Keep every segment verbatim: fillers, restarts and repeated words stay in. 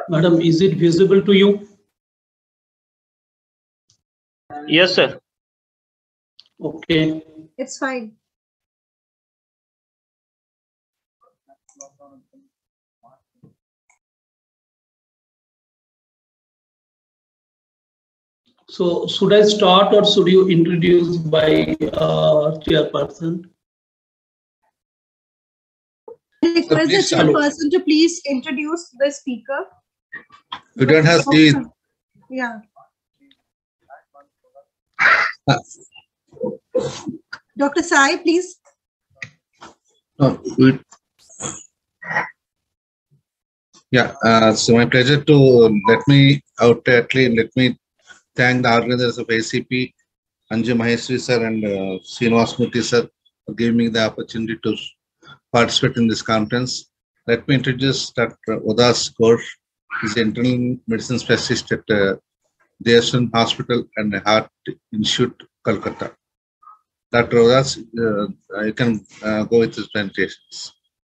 Madam, is it visible to you? Yes, sir. Okay. It's fine. So should I start or should you introduce by uh, chairperson? Request the please start. chairperson to please introduce the speaker. You don't have the Yeah. uh, Doctor Sai, please. no, we- yeah. Uh, so my pleasure to let me out actually let me thank the organizers of A C P, Anju Maheshwari sir and uh, Srinivas Murthy sir for giving me the opportunity to participate in this conference. Let me introduce Doctor Udas Ghosh. He's an internal medicine specialist at uh, Deosan Hospital and Heart Institute, Kolkata. Doctor Udas, uh, you can uh, go with his presentations.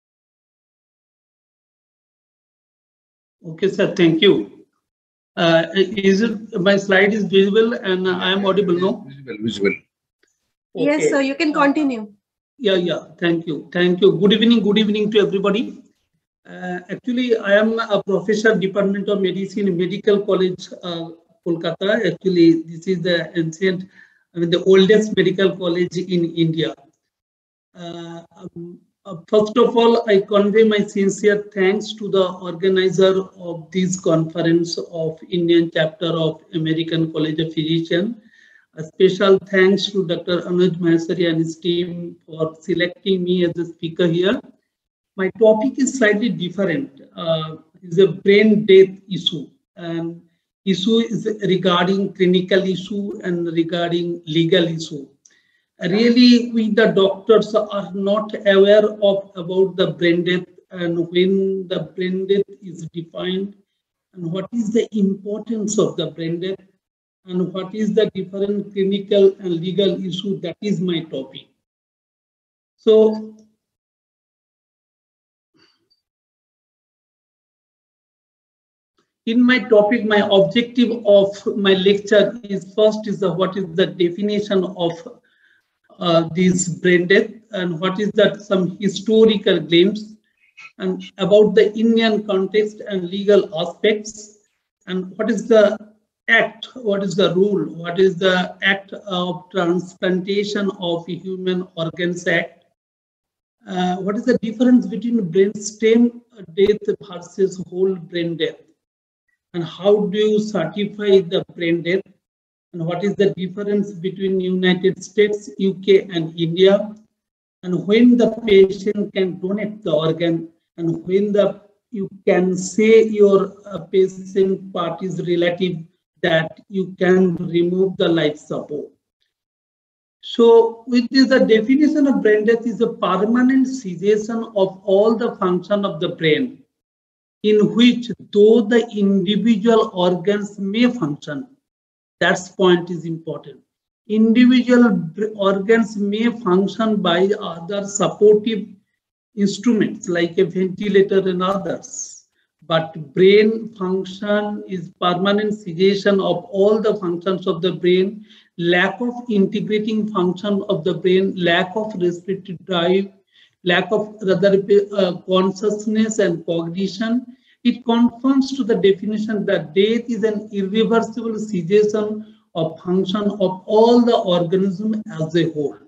Okay, sir. Thank you. Uh, is it my slide is visible and I am audible? No. Visual, visual. Yes, Okay. sir. You can continue. Yeah, yeah. Thank you. Thank you. Good evening. Good evening to everybody. Uh, actually, I am a professor, Department of Medicine, Medical College, uh, Kolkata. Actually, this is the ancient, I mean, the oldest medical college in India. Uh, um, uh, first of all, I convey my sincere thanks to the organizer of this conference of Indian chapter of American College of Physicians. A special thanks to Doctor Anuj Maheshwari and his team for selecting me as a speaker here. My topic is slightly different. Uh, it's a brain death issue, and issue is regarding clinical issue and regarding legal issue. Really, we the doctors are not aware of about the brain death and when the brain death is defined and what is the importance of the brain death and what is the different clinical and legal issue. That is my topic. So in my topic, my objective of my lecture is first is the, what is the definition of uh, this brain death and what is that some historical glimpse and about the Indian context and legal aspects and what is the act, what is the rule, what is the act of transplantation of human organs act, uh, what is the difference between brain stem death versus whole brain death, and how do you certify the brain death, and what is the difference between United States, U K and India, and when the patient can donate the organ, and when the you can say your uh, patient part is relative that you can remove the life support. So with this, the definition of brain death is a permanent cessation of all the function of the brain, in which though the individual organs may function, that point is important. Individual organs may function by other supportive instruments like a ventilator and others, but brain function is permanent cessation of all the functions of the brain, lack of integrating function of the brain, lack of respiratory drive, lack of rather uh, consciousness and cognition. It conforms to the definition that death is an irreversible cessation of function of all the organism as a whole.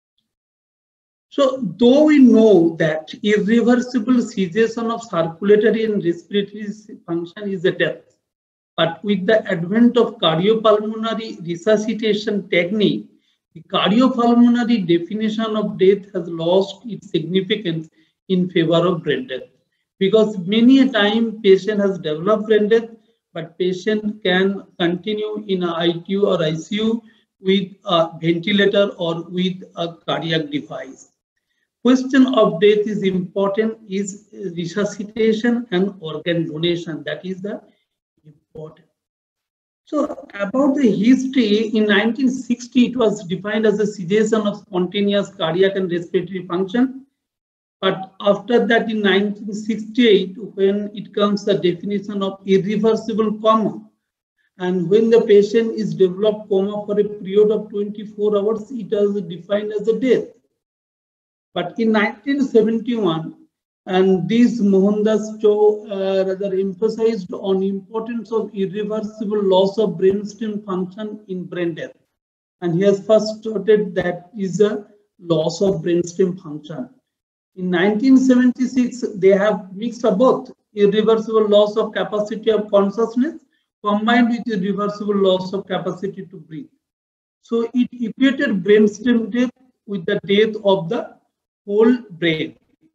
So, though we know that irreversible cessation of circulatory and respiratory function is a death, but with the advent of cardiopulmonary resuscitation technique, the cardiopulmonary definition of death has lost its significance in favor of brain death. Because many a time patient has developed brain death, but patient can continue in a I C U or I C U with a ventilator or with a cardiac device. Question of death is important is resuscitation and organ donation. That is the important. So about the history, in nineteen sixty, it was defined as a cessation of spontaneous cardiac and respiratory function. But after that, in nineteen sixty-eight, when it comes the definition of irreversible coma, and when the patient is developed coma for a period of twenty-four hours, it is defined as a death. But in nineteen seventy-one, and this Mohandas Cho uh, rather emphasized on importance of irreversible loss of brainstem function in brain death. And he has first stated that is a loss of brainstem function. In nineteen seventy-six, they have mixed up both irreversible loss of capacity of consciousness combined with irreversible loss of capacity to breathe. So it equated brainstem death with the death of the whole brain.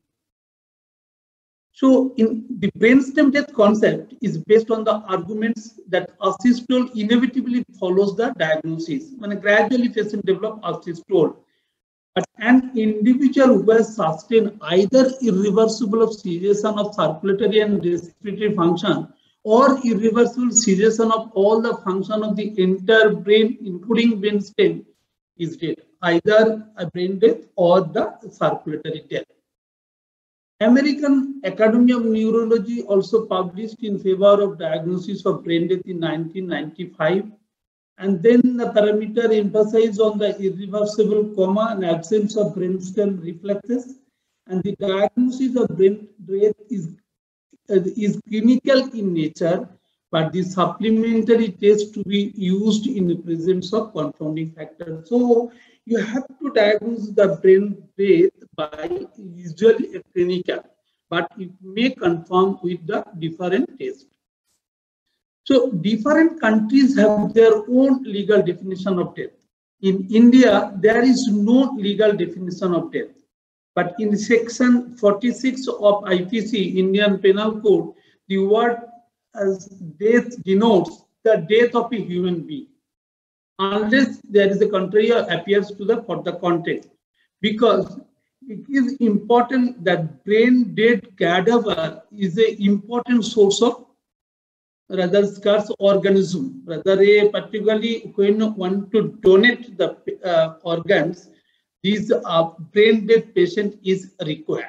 So in the brainstem death concept is based on the arguments that asystole inevitably follows the diagnosis. When gradually patient develop asystole, but an individual who has sustained either irreversible cessation of circulatory and respiratory function or irreversible cessation of all the function of the entire brain, including brainstem, is dead, either a brain death or the circulatory death. American Academy of Neurology also published in favor of diagnosis of brain death in nineteen ninety-five. And then the parameter emphasized on the irreversible coma and absence of brainstem reflexes. And the diagnosis of brain death is, uh, is clinical in nature, but the supplementary test to be used in the presence of confounding factors. So you have to diagnose the brain death by usually a clinical, but it may confirm with the different tests. So different countries have their own legal definition of death. In India, there is no legal definition of death. But in section forty-six of I P C, Indian Penal Code, the word as death denotes the death of a human being, unless there is a contrary appears to the for the context. Because it is important that brain dead cadaver is an important source of rather scarce organism. Rather, a particularly when you want to donate the uh, organs, this uh, brain dead patient is required.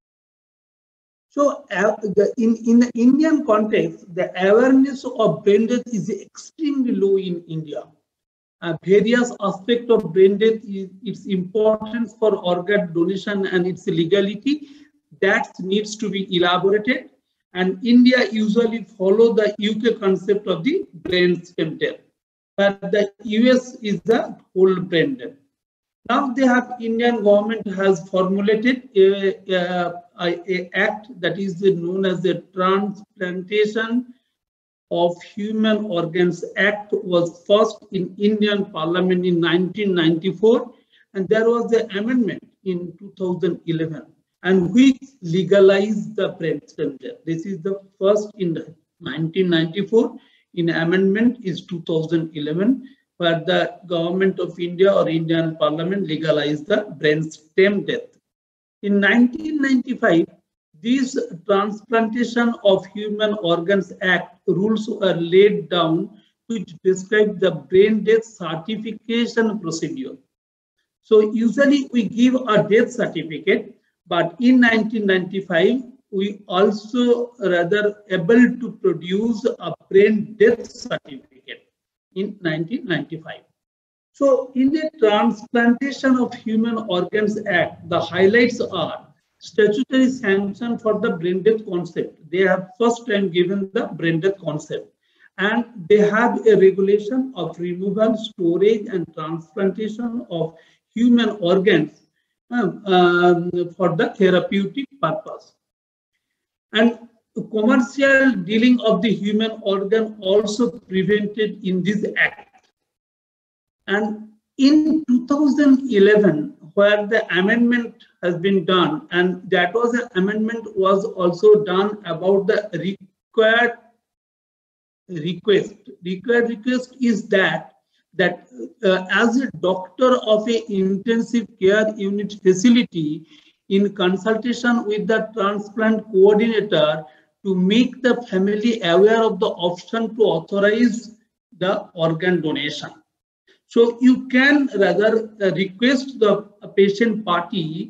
So, uh, the, in, in the Indian context, the awareness of brain death is extremely low in India. Uh, various aspects of brain death, is, its importance for organ donation and its legality, that needs to be elaborated. And India usually follow the U K concept of the brainstem death, but the U S is the whole brain death. Now they have, Indian government has formulated a, a, a act that is known as the Transplantation of Human Organs Act, was first in Indian Parliament in nineteen ninety-four, and there was the amendment in two thousand eleven. And which legalized the brainstem death. This is the first in nineteen ninety-four. In amendment is two thousand eleven, where the government of India or Indian Parliament legalized the brainstem death. In nineteen ninety-five, this Transplantation of Human Organs Act rules were laid down, which describe the brain death certification procedure. So usually we give a death certificate, but in nineteen ninety-five, we also rather able to produce a brain death certificate in nineteen ninety-five. So in the Transplantation of Human Organs Act, the highlights are statutory sanction for the brain death concept. They have first time given the brain death concept. And they have a regulation of removal, storage, and transplantation of human organs Um, um, for the therapeutic purpose. And commercial dealing of the human organ also prevented in this act. And in two thousand eleven, where the amendment has been done, and that was an amendment was also done about the required request. Required request is that that uh, as a doctor of a intensive care unit facility, in consultation with the transplant coordinator, to make the family aware of the option to authorize the organ donation. So you can rather uh, request the patient party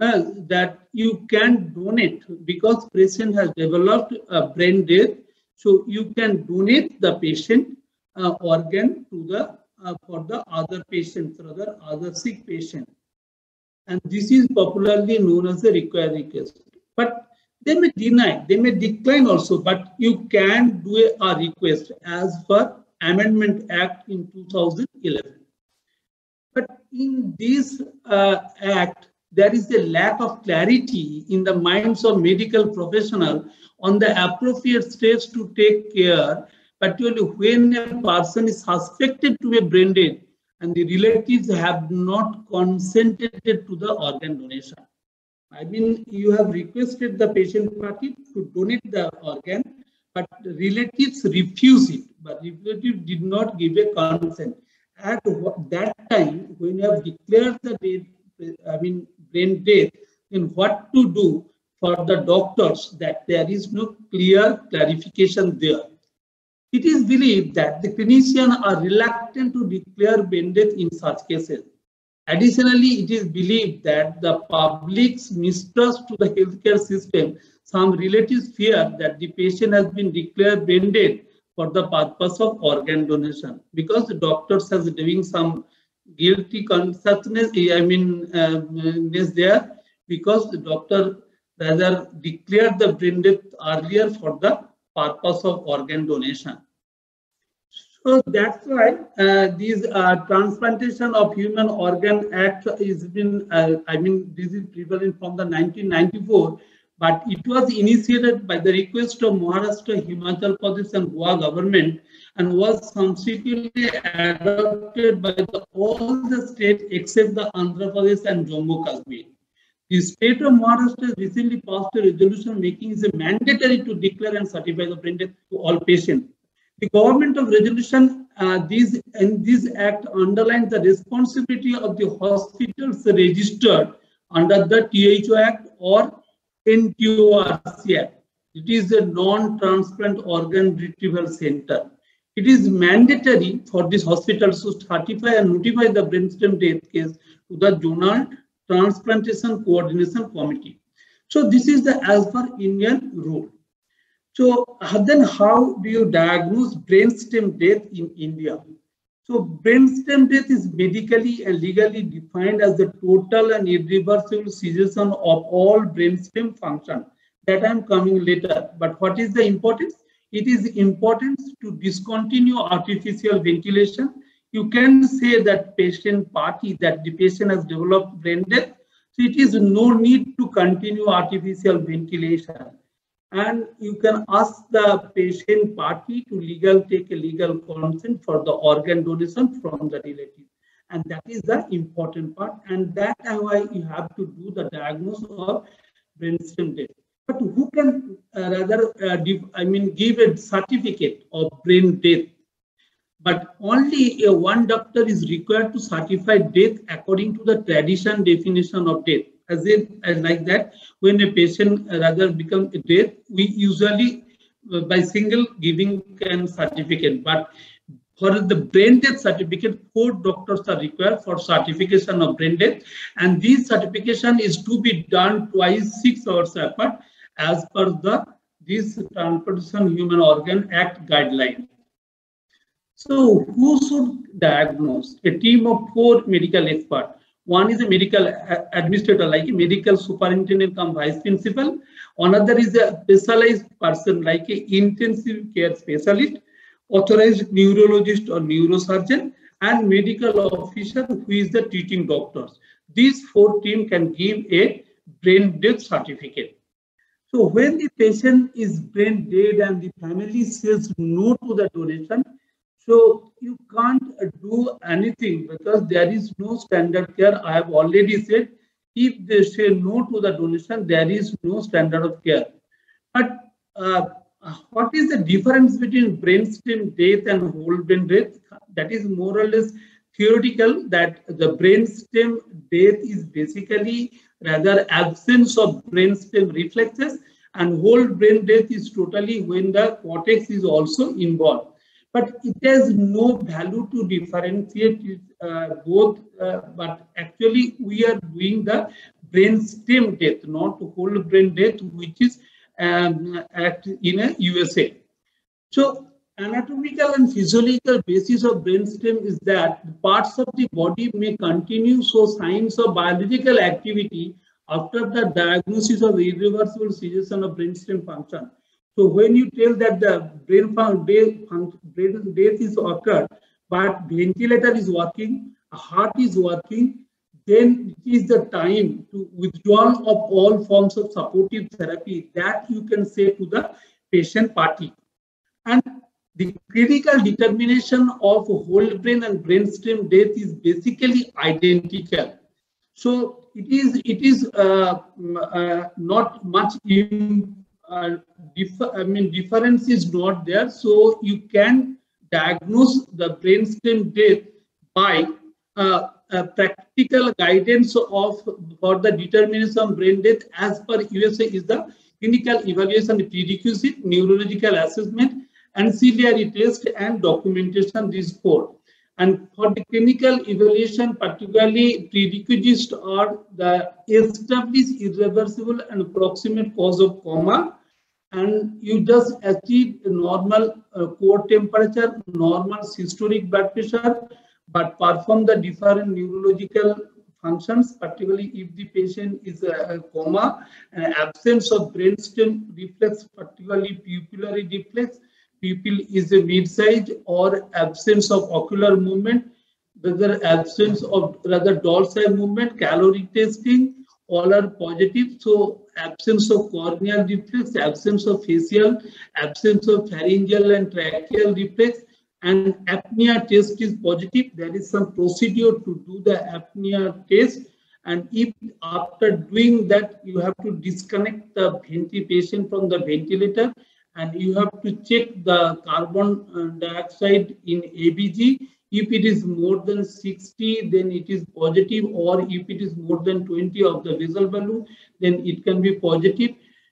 uh, that you can donate because patient has developed a brain death. So you can donate the patient uh, organ to the uh, for the other patients, rather other sick patient, and this is popularly known as the required request. But they may deny, they may decline also, but you can do a, a request as per Amendment Act in two thousand eleven. But in this uh, act, there is a lack of clarity in the minds of medical professionals on the appropriate steps to take care, particularly when a person is suspected to be brain dead and the relatives have not consented to the organ donation. I mean, you have requested the patient party to donate the organ, but the relatives refuse it, but relative did not give a consent. At that time, when you have declared the death, I mean, brain death, then what to do for the doctors that there is no clear clarification there. It is believed that the clinicians are reluctant to declare brain death in such cases. Additionally, it is believed that the public's mistrust to the healthcare system, some relatives fear that the patient has been declared brain dead for the purpose of organ donation because the doctors has doing some guilty consciousness, I mean, uh, is there because the doctor rather declared the brain death earlier for the purpose of organ donation. So that's why uh, these uh, Transplantation of Human Organ Act is been, uh, I mean, this is prevalent from the nineteen ninety-four, but it was initiated by the request of Maharashtra, Himachal Pradesh and Goa government and was subsequently adopted by the, all the states except the Andhra Pradesh and Jammu Kashmir. The state of Maharashtra recently passed a resolution making it mandatory to declare and certify the brain death to all patients. The government of resolution, uh, these and this act underlines the responsibility of the hospitals registered under the T H O Act or N T O R C Act. It is a non-transplant organ retrieval center. It is mandatory for these hospitals to certify and notify the brainstem death case to the Zonal Transplantation Coordination Committee. So this is the as per Indian rule. So then how do you diagnose brainstem death in India? So brainstem death is medically and legally defined as the total and irreversible cessation of all brainstem function. That I am coming later. But what is the importance? It is important to discontinue artificial ventilation. You can say that patient party that the patient has developed brain death. So it is no need to continue artificial ventilation. And you can ask the patient party to legal take a legal consent for the organ donation from the relative, and that is the important part. And that is why you have to do the diagnosis of brainstem death. But who can uh, rather, uh, give, I mean, give a certificate of brain death? But only uh, one doctor is required to certify death according to the tradition definition of death. As in, uh, like that, when a patient uh, rather becomes dead, we usually uh, by single giving can certificate. But for the brain death certificate, four doctors are required for certification of brain death, and this certification is to be done twice six hours apart, as per the this Transplantation Human Organ Act guideline. So, who should diagnose? A team of four medical experts. One is a medical administrator, like a medical superintendent come vice principal. Another is a specialized person, like a intensive care specialist, authorized neurologist or neurosurgeon, and medical officer who is the teaching doctors. These four teams can give a brain death certificate. So when the patient is brain dead and the family says no to the donation, so you can't do anything because there is no standard care. I have already said, if they say no to the donation, there is no standard of care. But uh, what is the difference between brainstem death and whole brain death? That is more or less theoretical, that the brainstem death is basically rather absence of brainstem reflexes, and whole brain death is totally when the cortex is also involved. But it has no value to differentiate uh, both, uh, but actually we are doing the brain stem death, not whole brain death, which is um, at in a U S A. So anatomical and physiological basis of brainstem is that parts of the body may continue show signs of biological activity after the diagnosis of irreversible cessation of brainstem function. So when you tell that the brain, brain death is occurred, but ventilator is working, heart is working, then it is the time to withdrawal of all forms of supportive therapy that you can say to the patient party. And the critical determination of whole brain and brainstem death is basically identical. So it is it is uh, uh, not much in, uh, I mean difference is not there. So you can diagnose the brainstem death by uh, a practical guidance of for the determination of brain death as per U S A is the clinical evaluation prerequisite, neurological assessment, ancillary test and documentation, these four. And for the clinical evaluation, particularly prerequisites are the established irreversible and proximate cause of coma, and you just achieve normal uh, core temperature, normal systolic blood pressure, but perform the different neurological functions, particularly if the patient is a, a coma, and absence of brainstem reflex, particularly pupillary reflex, pupil is a mid-size, or absence of ocular movement, whether absence of rather dorsal movement, calorie testing, all are positive. So absence of corneal reflex, absence of facial, absence of pharyngeal and tracheal reflex, and apnea test is positive. There is some procedure to do the apnea test. And if after doing that, you have to disconnect the patient from the ventilator, and you have to check the carbon dioxide in A B G. If it is more than sixty, then it is positive, or if it is more than twenty of the basal value, then it can be positive.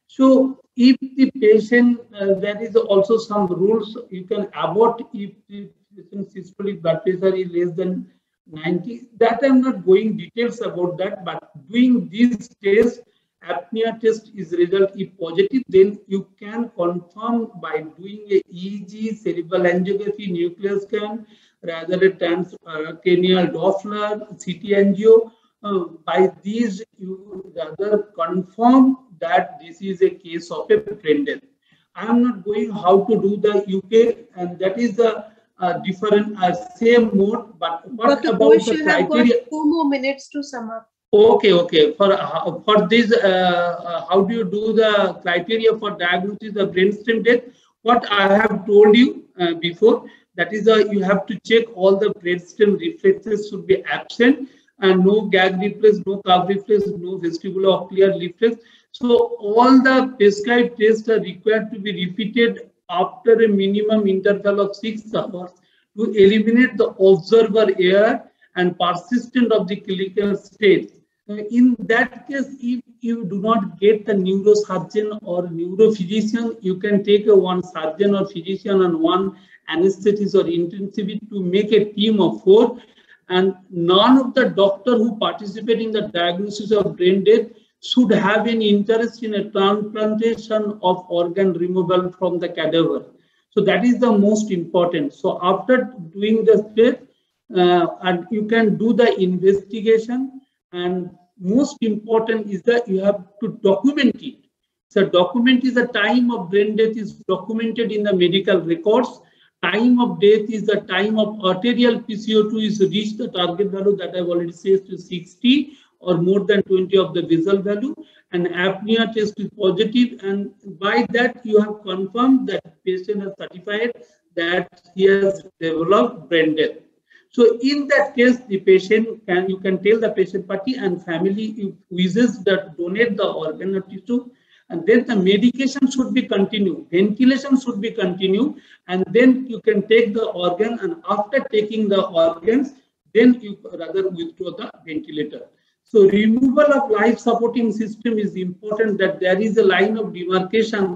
So if the patient, uh, there is also some rules, you can abort if the patient's systolic blood pressure is less than ninety. That I'm not going details about that, but doing these tests, apnea test is result if positive, then you can confirm by doing a E E G, cerebral angiography, nuclear scan, rather a transcranial Doppler, C T angio. Uh, by these, you rather confirm that this is a case of a brain death. I am not going how to do the U K, and that is the uh, different uh, same mode. But what Doctor about Ghosh, the you have got criteria? two more minutes to sum up. Okay, okay. For uh, for this, uh, uh, how do you do the criteria for diagnosis of brainstem death? What I have told you uh, before, that is, uh, you have to check all the brainstem reflexes should be absent, and no gag reflex, no curve reflex, no vestibulo-ocular reflex. So all the prescribed tests are required to be repeated after a minimum interval of six hours to eliminate the observer error and persistent of the clinical state. In that case, if you do not get the neurosurgeon or neurophysician, you can take a one surgeon or physician and one anesthetist or intensivist to make a team of four. And none of the doctor who participate in the diagnosis of brain death should have any interest in a transplantation of organ removal from the cadaver. So that is the most important. So after doing the step, uh, and you can do the investigation, and most important is that you have to document it. So document is the time of brain death is documented in the medical records. Time of death is the time of arterial P C O two is reached the target value that I've already said to sixty or more than twenty of the basal value, and apnea test is positive, and by that you have confirmed that patient has certified that he has developed brain death. So in that case, the patient can, you can tell the patient party and family wishes that donate the organ or tissue, and then the medication should be continued, ventilation should be continued, and then you can take the organ, and after taking the organs, then you rather withdraw the ventilator. So removal of life supporting system is important, that there is a line of demarcation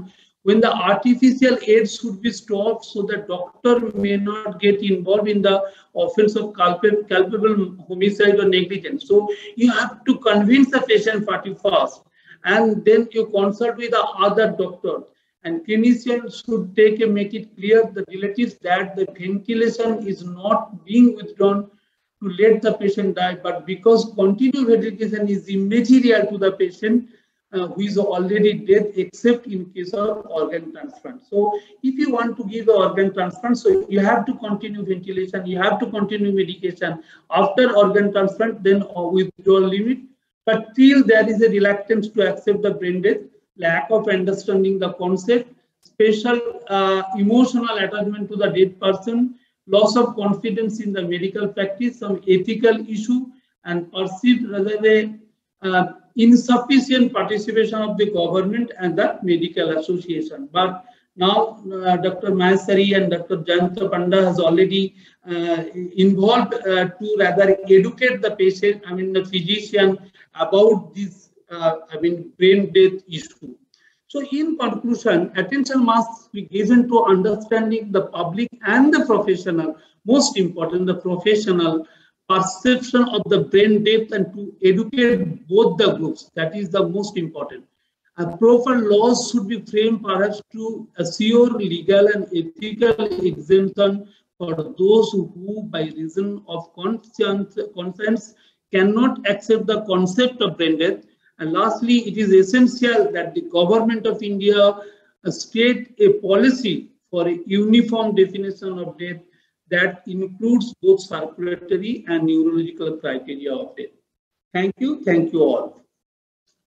when the artificial aids should be stopped so that doctor may not get involved in the offense of culpable, culpable homicide or negligence. So you have to convince the patient party first, and then you consult with the other doctor. And clinicians should take and make it clear the relatives that the ventilation is not being withdrawn to let the patient die, but because continued ventilation is immaterial to the patient uh, who is already dead, except in case of organ transplant. So if you want to give the organ transplant, so you have to continue ventilation, you have to continue medication. After organ transplant, then uh, withdrawal limit. But till there is a reluctance to accept the brain death, lack of understanding the concept, special uh, emotional attachment to the dead person, loss of confidence in the medical practice, some ethical issue, and perceived rather a uh, insufficient participation of the government and the medical association. But now uh, Doctor Maheshwari and Doctor Jayanta Panda has already uh, involved uh, to rather educate the patient, I mean the physician, about this uh, I mean brain death issue. So in conclusion, attention must be given to understanding the public and the professional, most important, the professional perception of the brain death, and to educate both the groups. That is the most important. A proper laws should be framed perhaps to assure legal and ethical exemption for those who, by reason of conscience, conscience cannot accept the concept of brain death. And lastly, it is essential that the government of India state a policy for a uniform definition of death that includes both circulatory and neurological criteria of death. Thank you. Thank you all.